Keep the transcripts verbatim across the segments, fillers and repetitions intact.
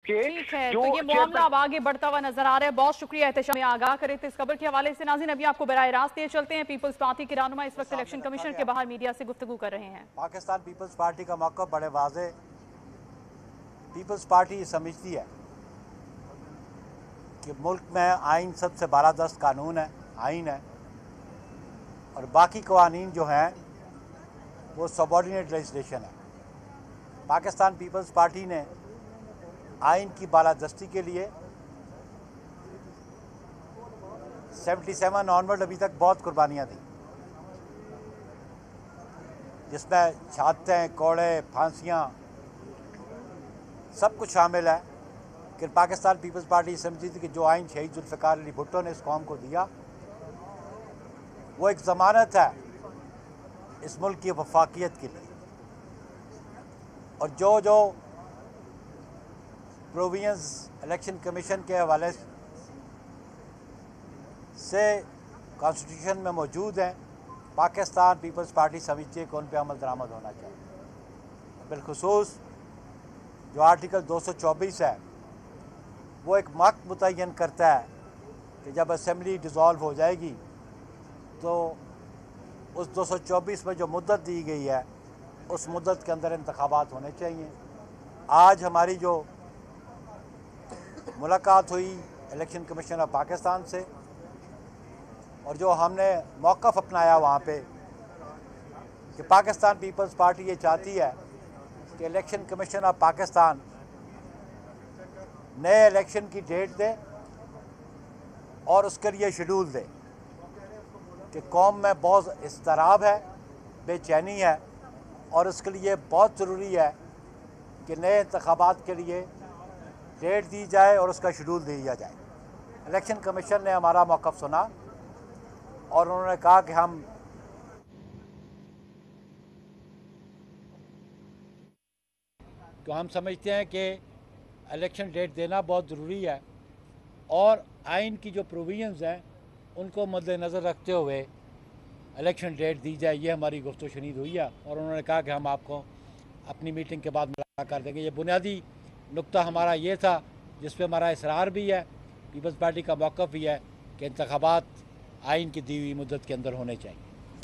के ठीक है, जो तो ये मामला अब आगे बढ़ता हुआ नजर आ रहा है। बहुत शुक्रिया एहतशाम में आगाह करे थे इस खबर के हवाले से। नाज़रीन, अभी आपको बराह रास्त ये चलते हैं। पीपल्स पार्टी के रहनुमा इस वक्त इलेक्शन कमीशन के बाहर मीडिया से गुफ्तगू कर रहे हैं। पाकिस्तान पीपल्स पार्टी का मौक़िफ़ बड़े वाज़े। पीपल्स पार्टी समझती है कि मुल्क में आइन सबसे बालादस्त कानून है, आइन है, और बाकी कवानीन जो हैं वो सबॉर्डिनेट लेजिस्लेशन है। पाकिस्तान पीपल्स पार्टी ने आइन की बालादस्ती के लिए सतहत्तर ऑनवर्ड अभी तक बहुत कुर्बानियाँ दी, जिसमें शहादतें, कोड़े, फांसियाँ सब कुछ शामिल है। कि पाकिस्तान पीपल्स पार्टी समझी थी कि जो आइन शहीद जुल्फ़िकार अली भुट्टो ने इस कौम को दिया वो एक ज़मानत है इस मुल्क की वफाकियत के लिए, और जो जो प्रोविजंस इलेक्शन कमीशन के हवाले से कॉन्स्टिट्यूशन में मौजूद हैं, पाकिस्तान पीपल्स पार्टी समझती है कि उन पर अमल दरामद होना चाहिए। बिलखुसूस जो आर्टिकल दो सौ चौबीस है वो एक वक्त मुतय्यन करता है कि जब असम्बली डिज़ोल्व हो जाएगी तो उस दो सौ चौबीस में जो मुद्दत दी गई है उस मुद्दत के अंदर इंतखाबात होने चाहिए। आज हमारी जो मुलाकात हुई इलेक्शन कमीशन ऑफ पाकिस्तान से, और जो हमने मौक़िफ़ अपनाया वहाँ पे कि पाकिस्तान पीपल्स पार्टी ये चाहती है कि इलेक्शन कमीशन ऑफ पाकिस्तान नए इलेक्शन की डेट दे और उसके लिए शेड्यूल दे कि कौम में बहुत इज़्तिराब है, बेचैनी है, और उसके लिए बहुत ज़रूरी है कि नए इंतखाबात के लिए डेट दी जाए और उसका शेड्यूल दिया जाए। इलेक्शन कमीशन ने हमारा मौक़िफ़ सुना और उन्होंने कहा कि हम तो हम समझते हैं कि इलेक्शन डेट देना बहुत ज़रूरी है और आइन की जो प्रोविजंस हैं उनको मद्देनज़र रखते हुए इलेक्शन डेट दी जाए। ये हमारी गुफ्तगू शनीद हुई है और उन्होंने कहा कि हम आपको अपनी मीटिंग के बाद मुलाकात कर देंगे। ये बुनियादी नुक्ता हमारा ये था जिस पे हमारा इसरार भी है, पीपल्स पार्टी का मौक़िफ़ भी है कि इंतखाबात आइन की दी हुई मुद्दत के अंदर होने चाहिए।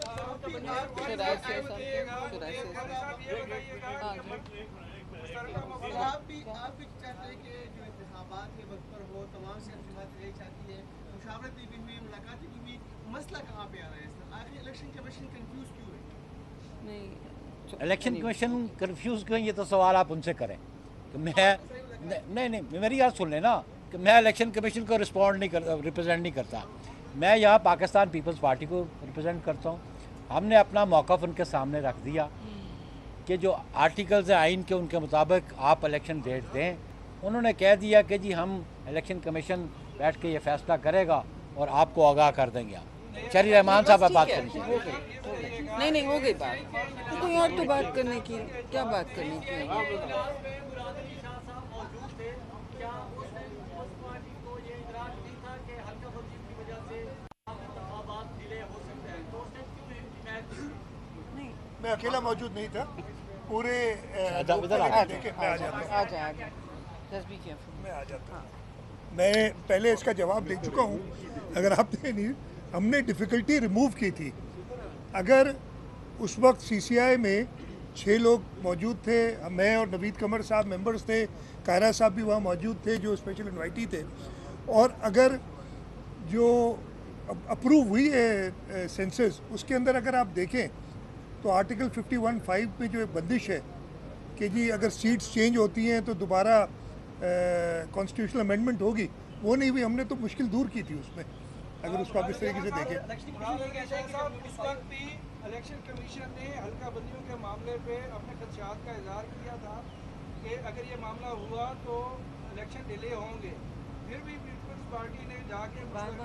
आप भी आप भी चाहते हैं कि जो इंतखाबात के वक्त पर हो, तमाम सियासी जमातें यही चाहती है, मुशावरतें भी हुई, मुलाकातें भी हुई, मसला कहाँ पे आ रहा है? आखिर इलेक्शन कमीशन कंफ्यूज क्यों है? नहीं, इलेक्शन कमीशन कंफ्यूज क्यों, ये तो सवाल आप उनसे करें कि मैं नहीं नहीं मेरी बात सुन लेना कि मैं इलेक्शन कमीशन को रिस्पॉन्ड नहीं कर रिप्रेजेंट नहीं करता। मैं यहाँ पाकिस्तान पीपल्स पार्टी को रिप्रेजेंट करता हूँ। हमने अपना मौक़िफ़ उनके सामने रख दिया कि जो आर्टिकल्स हैं आइन के उनके मुताबिक आप इलेक्शन डेट दें। उन्होंने कह दिया कि जी हम इलेक्शन कमीशन बैठ के ये फ़ैसला करेगा और आपको आगाह कर देंगे। चरी रहमान साहब आप बात करेंगे। नहीं नहीं हो गई बात, तो कोई और तो बात करने की क्या बात करने की है? मैं अकेला मौजूद नहीं था, पूरे इधर आ देखे मैं आ जाता आ जाए मैं आ जाता मैं पहले इसका जवाब दे चुका हूँ। अगर आपने नहीं, हमने डिफ़िकल्टी रिमूव की थी। अगर उस वक्त सीसीआई में छः लोग मौजूद थे, मैं और नवीद कमर साहब मेंबर्स थे, कायरा साहब भी वहाँ मौजूद थे जो स्पेशल इन्वाइटी थे, और अगर जो अप्रूव हुई है सेंसस उसके अंदर अगर आप देखें तो आर्टिकल फिफ्टी वन फाइव में जो बंदिश है कि जी अगर सीट्स चेंज होती हैं तो दोबारा कॉन्स्टिट्यूशनल अमेंडमेंट होगी, वो नहीं हुई। हमने तो मुश्किल दूर की थी उसमें, अगर उसको आप इस तरीके से देखें। इलेक्शन कमीशन ने हल्का बंदियों के मामले पे अपने खदशात का इजहार किया था कि अगर ये मामला हुआ तो इलेक्शन डिले होंगे, फिर भी पीपल्स पार्टी ने जाके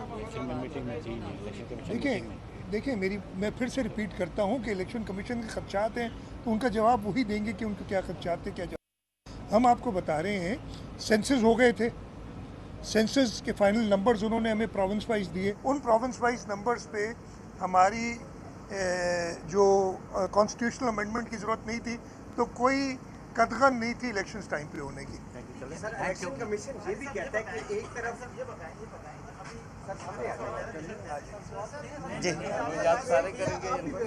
देखें देखिए मेरी मैं फिर से रिपीट करता हूं कि इलेक्शन कमीशन के खदशात हैं तो उनका जवाब वही देंगे कि उनके क्या खदशात थे, क्या जवाब। हम आपको बता रहे हैं सेंसस हो गए थे, सेंसस के फाइनल नंबर्स उन्होंने हमें प्रोविंस वाइज दिए। उन प्रोविंस वाइज नंबर्स पे हमारी जो कॉन्स्टिट्यूशनल अमेंडमेंट की ज़रूरत नहीं थी, तो कोई कतगन नहीं थी इलेक्शंस टाइम पे होने की। सर, इलेक्शन कमीशन ये भी कहता है कि एक तरफ ये बताएं ये बताएं अभी सर सामने आ जाए जी आप सारे करेंगे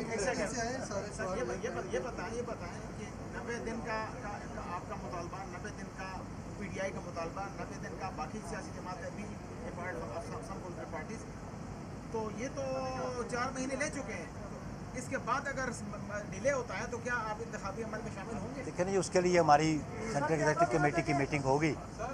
ये ये बताएं ये बताएं कि नब्बे दिन का आपका मुतालबा, नब्बे दिन का पीडीआई का मुतालबा, नब्बे दिन का बाकी सियासी जमात भी पार्टीज, तो ये तो चार महीने ले चुके हैं। इसके बाद अगर डिले होता है तो क्या आप इंतखाबी अमल में शामिल होंगे? देखिए नहीं, उसके लिए हमारी सेंट्रल एग्जीक्यूटिव कमेटी की मीटिंग होगी।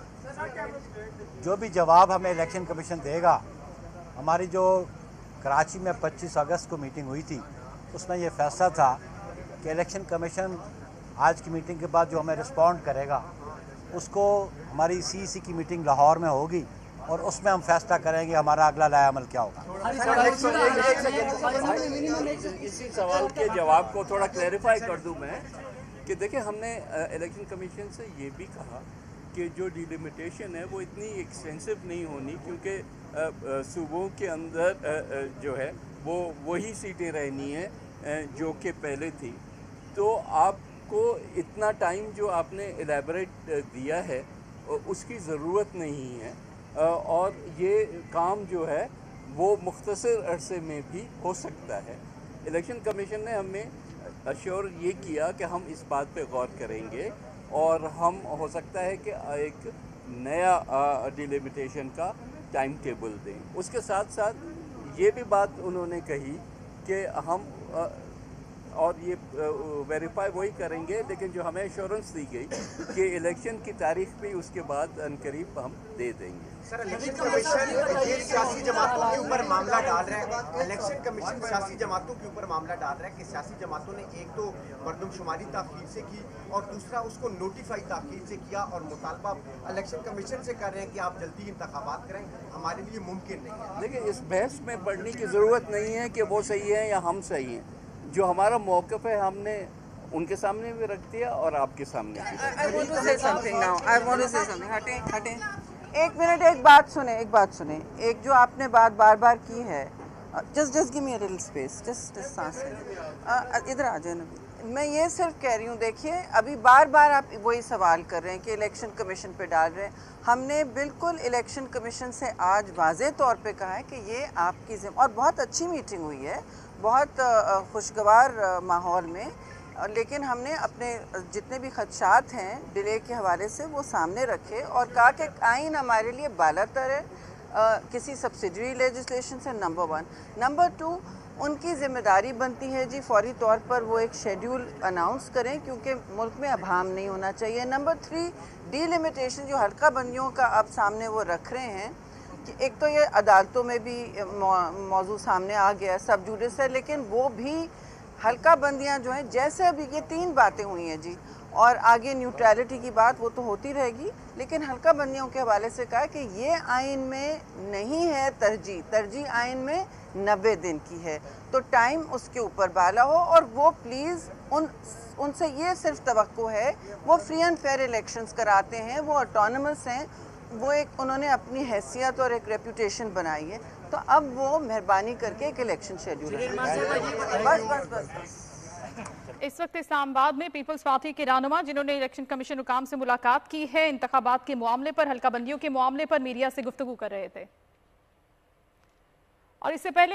जो भी जवाब हमें इलेक्शन कमीशन देगा, हमारी जो कराची में पच्चीस अगस्त को मीटिंग हुई थी उसमें ये फैसला था कि इलेक्शन कमीशन आज की मीटिंग के बाद जो हमें रिस्पॉन्ड करेगा उसको हमारी सी सी की मीटिंग लाहौर में होगी और उसमें हम फैसला करेंगे हमारा अगला लाया अमल क्या होगा। इसी सवाल के जवाब को थोड़ा क्लैरिफाई कर दूं मैं कि देखिए, हमने इलेक्शन कमीशन से ये भी कहा कि जो डिलिमिटेशन है वो इतनी एक्सटेंसिव नहीं होनी, क्योंकि सूबों के अंदर जो है वो वही सीटें रहनी है जो कि पहले थी। तो आपको इतना टाइम जो आपने एलैबोरेट दिया है उसकी ज़रूरत नहीं है, और ये काम जो है वो मुख्तसर अरसे में भी हो सकता है। इलेक्शन कमीशन ने हमें अश्योर ये किया कि हम इस बात पे गौर करेंगे और हम हो सकता है कि एक नया डिलिमिटेशन का टाइम टेबल दें। उसके साथ साथ ये भी बात उन्होंने कही कि हम आ, और ये वेरीफाई वही करेंगे, लेकिन जो हमें एश्योरेंस दी गई कि इलेक्शन की तारीख भी उसके बाद अनकरीब हम दे देंगे। सर, इलेक्शन कमीशन ये सियासी जमातों के ऊपर मामला डाल रहा है, इलेक्शन कमीशन सियासी जमातों के ऊपर मामला डाल रहा है कि सियासी जमातों ने एक तो मरदमशुमारी ताख़ीर से की और दूसरा उसको नोटिफाई ताख़ीर से किया, और मुतालबा इलेक्शन कमीशन से कर रहे हैं कि आप जल्दी इंतखाबात करें, हमारे लिए मुमकिन नहीं है। देखिए, इस बहस में पढ़ने की ज़रूरत नहीं है कि वो सही है या हम सही हैं। जो हमारा मौक़िफ़ है हमने उनके सामने भी रख दिया और आपके सामने भी। I want to say something now. I want to say something. हटें हटें एक मिनट, एक बात सुने एक बात सुने एक जो आपने बात बार बार की है, just just give me a little space, just सांस इधर आ जाए ना। मैं ये सिर्फ कह रही हूँ, देखिए अभी बार बार आप वही सवाल कर रहे हैं कि इलेक्शन कमीशन पे डाल रहे हैं। हमने बिल्कुल इलेक्शन कमीशन से आज वाज़े तौर पे कहा है कि ये आपकी जिम्मे, और बहुत अच्छी मीटिंग हुई है, बहुत खुशगवार माहौल में, लेकिन हमने अपने जितने भी खदशात हैं डिले के हवाले से वो सामने रखे और कहा कि आइन हमारे लिए बालातर है आ, किसी सब्सिडरी लेजिस्लेशन से, नंबर वन। नंबर टू, उनकी ज़िम्मेदारी बनती है जी फौरी तौर पर वो एक शेड्यूल अनाउंस करें, क्योंकि मुल्क में अभाम नहीं होना चाहिए। नंबर थ्री, डीलिमिटेशन जो हल्का बंदियों का अब सामने वो रख रहे हैं कि एक तो ये अदालतों में भी मौजू सामने आ गया, सब जुडिस है, लेकिन वो भी हल्का बंदियाँ जो हैं, जैसे अभी ये तीन बातें हुई हैं जी, और आगे न्यूट्रलिटी की बात वो तो होती रहेगी, लेकिन हल्का बंदियों के हवाले से कहा कि ये आइन में नहीं है तरजीह, तरजीह आइन में नब्बे दिन की है, तो टाइम उसके ऊपर बाला हो, और वो प्लीज़ उन उनसे ये सिर्फ तवक्को है, वो फ्री एंड फेयर इलेक्शंस कराते हैं, वो ऑटोनमस हैं, वो एक उन्होंने अपनी हैसियत और एक रेपुटेशन बनाई है, तो अब वो मेहरबानी करके एक इलेक्शन शेड्यूल बस बस बस। इस वक्त इस्लामाबाद में पीपल्स पार्टी के रहनुमा जिन्होंने इलेक्शन कमीशन हुकाम से मुलाकात की है, इंतखाबात के मामले पर, हल्का बंदियों के मामले पर मीडिया से गुफ्तगू कर रहे थे। और इससे पहले